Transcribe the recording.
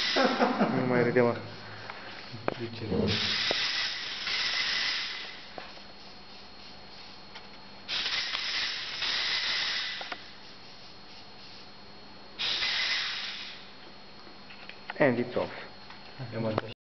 Nu mai râde, mă. De ce? And it's off.